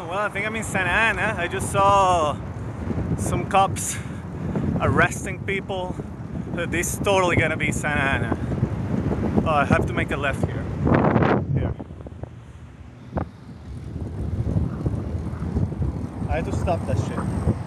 Well, I think I'm in Santa Ana. I just saw some cops arresting people. This is totally gonna be Santa Ana. Oh, I have to make a left here. Here. I had to stop that shit.